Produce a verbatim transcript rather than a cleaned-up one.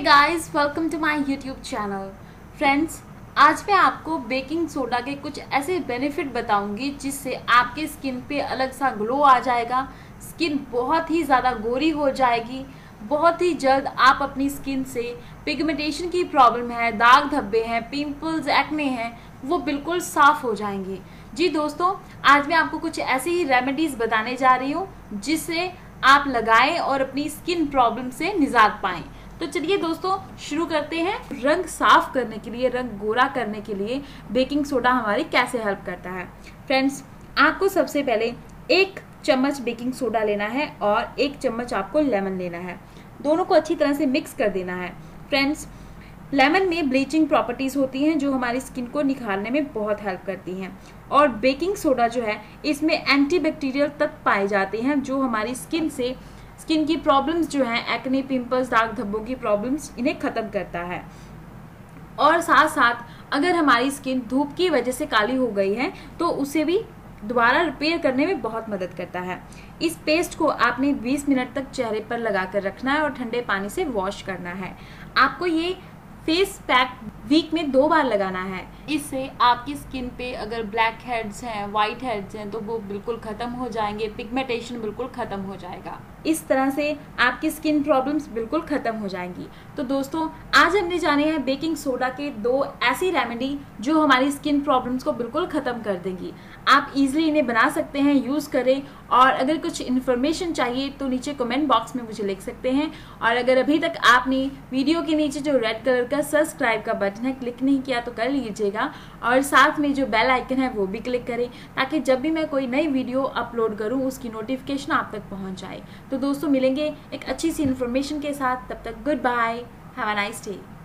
Guys, welcome to my YouTube channel. Friends, आज मैं आपको बेकिंग सोडा के कुछ ऐसे बेनिफिट बताऊंगी जिससे आपके स्किन पे अलग सा ग्लो आ जाएगा। स्किन बहुत ही ज़्यादा गोरी हो जाएगी। बहुत ही जल्द आप अपनी स्किन से पिगमेंटेशन की प्रॉब्लम है, दाग धब्बे हैं, पिंपल्स, एक्ने हैं, वो बिल्कुल साफ हो जाएंगे। जी दोस्तों, आज मैं आपको कुछ ऐसी ही रेमेडीज़ बताने जा रही हूँ जिससे आप लगाएं और अपनी स्किन प्रॉब्लम से निजात पाएं। तो चलिए दोस्तों, शुरू करते हैं। रंग साफ करने के लिए, रंग गोरा करने के लिए बेकिंग सोडा हमारी कैसे हेल्प करता है। फ्रेंड्स, आपको सबसे पहले एक चम्मच बेकिंग सोडा लेना है और एक चम्मच आपको लेमन लेना है। दोनों को अच्छी तरह से मिक्स कर देना है। फ्रेंड्स, लेमन में ब्लीचिंग प्रॉपर्टीज होती हैं जो हमारी स्किन को निखारने में बहुत हेल्प करती हैं, और बेकिंग सोडा जो है इसमें एंटीबैक्टीरियल तत्व पाए जाते हैं जो हमारी स्किन से स्किन की प्रॉब्लम्स जो हैं, एक्ने, पिंपल्स, दाग धब्बों की प्रॉब्लम्स, इन्हें ख़त्म करता है। और साथ साथ अगर हमारी स्किन धूप की वजह से काली हो गई है तो उसे भी दोबारा रिपेयर करने में बहुत मदद करता है। इस पेस्ट को आपने बीस मिनट तक चेहरे पर लगाकर रखना है और ठंडे पानी से वॉश करना है। आपको ये फेस पैक वीक में दो बार लगाना है। इससे आपकी स्किन पे अगर ब्लैक हेड्स हैं, वाइट हेड्स हैं, तो वो बिल्कुल ख़त्म हो जाएंगे। पिगमेंटेशन बिल्कुल ख़त्म हो जाएगा। इस तरह से आपकी स्किन प्रॉब्लम्स बिल्कुल ख़त्म हो जाएंगी। तो दोस्तों, आज हमने जाने हैं बेकिंग सोडा के दो ऐसी रेमेडी जो हमारी स्किन प्रॉब्लम्स को बिल्कुल ख़त्म कर देंगी। आप इजीली इन्हें बना सकते हैं, यूज़ करें। और अगर कुछ इन्फॉर्मेशन चाहिए तो नीचे कमेंट बॉक्स में मुझे लिख सकते हैं। और अगर अभी तक आपने वीडियो के नीचे जो रेड कलर का सब्सक्राइब का बटन है क्लिक नहीं किया तो कर लीजिएगा, और साथ में जो बेल आइकन है वो भी क्लिक करें ताकि जब भी मैं कोई नई वीडियो अपलोड करूं उसकी नोटिफिकेशन आप तक पहुंच जाए। तो दोस्तों, मिलेंगे एक अच्छी सी इन्फॉर्मेशन के साथ। तब तक goodbye, have a nice day.